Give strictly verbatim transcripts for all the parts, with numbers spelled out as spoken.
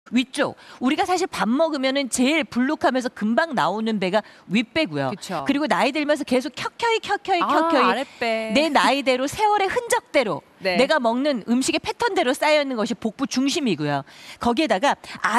위쪽. 우리가 사실 밥 먹으면은 제일 불룩하면서 금방 나오는 배가 윗배고요. 그쵸. 그리고 나이 들면서 계속 켜켜이 켜켜이 아, 켜켜이 아랫배. 내 나이대로 세월의 흔적대로 네. 내가 먹는 음식의 패턴대로 쌓여있는 것이 복부 중심이고요. 거기에다가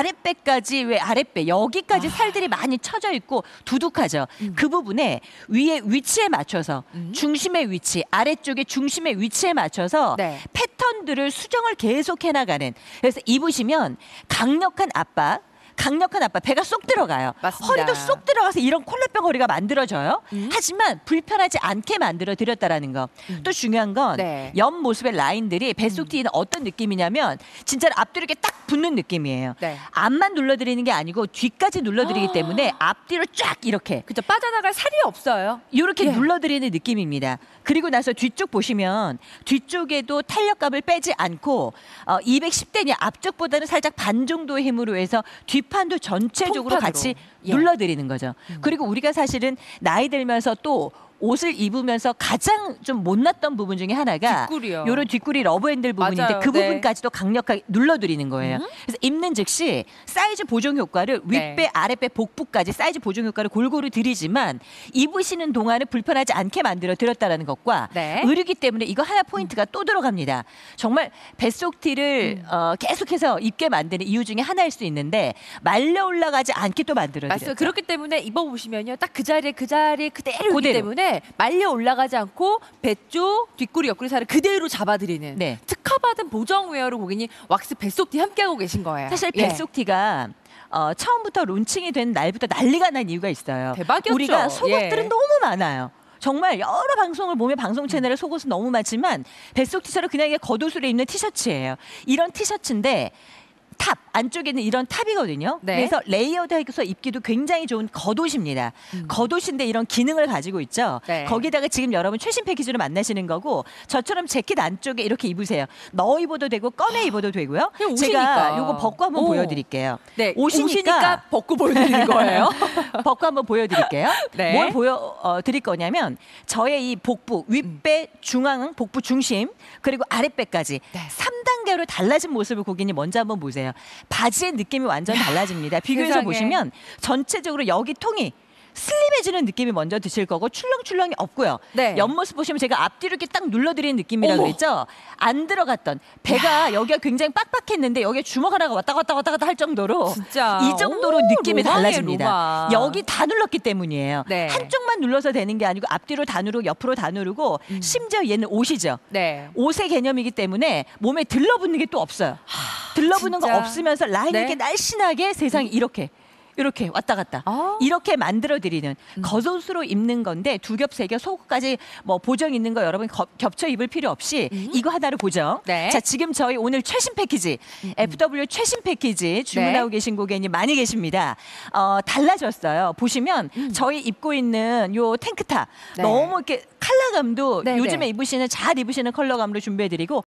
아랫배까지, 왜 아랫배 여기까지 아. 살들이 많이 쳐져 있고 두둑하죠. 음. 그 부분에 위에 위치에 맞춰서 음. 중심의 위치, 아래쪽의 중심의 위치에 맞춰서 네. 패턴들을 수정을 계속 해나가는. 그래서 입으시면 강력한 압박, 강력한 압박, 배가 쏙 들어가요. 맞습니다. 허리도 쏙 들어가서 이런 콜라병 허리가 만들어져요. 음. 하지만 불편하지 않게 만들어 드렸다라는 거. 음. 또 중요한 건 네. 옆 모습의 라인들이 뱃속 뒤에는 어떤 느낌이냐면 진짜로 앞뒤로 이렇게 딱 붙는 느낌이에요. 네. 앞만 눌러드리는 게 아니고 뒤까지 눌러드리기 아. 때문에 앞뒤로 쫙 이렇게 그죠. 빠져나갈 살이 없어요. 이렇게 예. 눌러드리는 느낌입니다. 그리고 나서 뒤쪽 보시면 뒤쪽에도 탄력감을 빼지 않고 어, 이백십 대니 앞쪽보다는 살짝 반 정도의 힘으로 해서 뒷판도 전체적으로 통판으로. 같이 예. 눌러드리는 거죠. 음. 그리고 우리가 사실은 나이 들면서 또 옷을 입으면서 가장 좀 못났던 부분 중에 하나가 뒷구리요. 요런 뒷구리 러브핸들 부분인데 맞아요. 그 네. 부분까지도 강력하게 눌러드리는 거예요. 음. 그래서 입는 즉시 사이즈 보정 효과를 윗배, 네. 아랫배, 복부까지 사이즈 보정 효과를 골고루 드리지만 입으시는 동안은 불편하지 않게 만들어 드렸다는 것과 네. 의류기 때문에 이거 하나 포인트가 또 들어갑니다. 정말 뱃속 티를 음. 어, 계속해서 입게 만드는 이유 중에 하나일 수 있는데 말려 올라가지 않게 또 만들어 맞아요. 드렸죠. 그렇기 때문에 입어보시면요. 딱 그 자리에 그 자리에 그대로이기 그대로. 때문에 말려 올라가지 않고 배 쪽, 뒷구리, 옆구리 살을 그대로 잡아드리는 네. 특허받은 보정 웨어로 고객님 왁스 뱃속티 함께하고 계신 거예요. 사실 예. 뱃속 티가 어, 처음부터 론칭이 된 날부터 난리가 난 이유가 있어요. 대박이었죠. 우리가 속옷들은 예. 너무 많아요. 정말 여러 방송을 보면 방송 채널에 속옷은 너무 많지만 뱃속 티셔츠 그냥 이게 겉옷으로 입는 티셔츠예요. 이런 티셔츠인데 탑 안쪽에는 이런 탑이거든요. 네. 그래서 레이어드해서 입기도 굉장히 좋은 겉옷입니다. 음. 겉옷인데 이런 기능을 가지고 있죠. 네. 거기다가 지금 여러분 최신 패키지로 만나시는 거고 저처럼 재킷 안쪽에 이렇게 입으세요. 넣어 입어도 되고 꺼내 입어도 되고요. 그냥 제가 옷이니까. 요거 벗고 한번 오. 보여드릴게요. 네, 옷이니까, 옷이니까 벗고 보여드리는 거예요. 벗고 한번 보여드릴게요. 네. 뭘 보여드릴 거냐면 저의 이 복부, 윗배, 중앙, 복부 중심 그리고 아랫배까지 네. 삼 단계로 달라진 모습을 고객님 먼저 한번 보세요. 바지의 느낌이 완전 달라집니다. 비교해서 세상에. 보시면 전체적으로 여기 통이 슬림해지는 느낌이 먼저 드실 거고 출렁출렁이 없고요. 네. 옆모습 보시면 제가 앞뒤로 이렇게 딱 눌러드리는 느낌이라고 어머. 그랬죠. 안 들어갔던 배가 여기가 굉장히 빡빡했는데 여기에 주먹 하나가 왔다 갔다 왔다 갔다 할 정도로 진짜. 이 정도로 오, 느낌이 로망이에요, 달라집니다. 로망. 여기 다 눌렀기 때문이에요. 네. 한쪽만 눌러서 되는 게 아니고 앞뒤로 다 누르고 옆으로 다 누르고 음. 심지어 얘는 옷이죠. 네. 옷의 개념이기 때문에 몸에 들러붙는 게 또 없어요. 들러붙는 진짜. 거 없으면서 라인이 네. 이렇게 날씬하게 세상이 이렇게 이렇게 왔다 갔다 아. 이렇게 만들어 드리는 음. 겉옷으로 입는 건데 두 겹 세 겹 속옷까지 뭐 보정 있는 거 여러분 겹, 겹쳐 입을 필요 없이 음. 이거 하나로 보정. 네. 자 지금 저희 오늘 최신 패키지 음, 음. 에프더블유 최신 패키지 주문하고 네. 계신 고객님 많이 계십니다. 어, 달라졌어요. 보시면 음. 저희 입고 있는 요 탱크탑 네. 너무 이렇게 컬러감도 네, 요즘에 네. 입으시는 잘 입으시는 컬러감으로 준비해드리고.